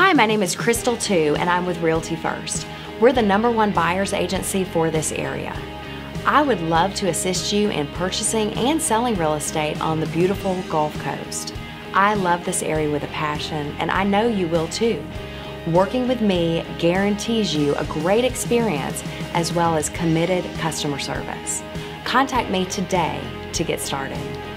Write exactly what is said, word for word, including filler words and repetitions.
Hi, my name is Crystal Tew, and I'm with Realty First. We're the number one buyer's agency for this area. I would love to assist you in purchasing and selling real estate on the beautiful Gulf Coast. I love this area with a passion, and I know you will too. Working with me guarantees you a great experience as well as committed customer service. Contact me today to get started.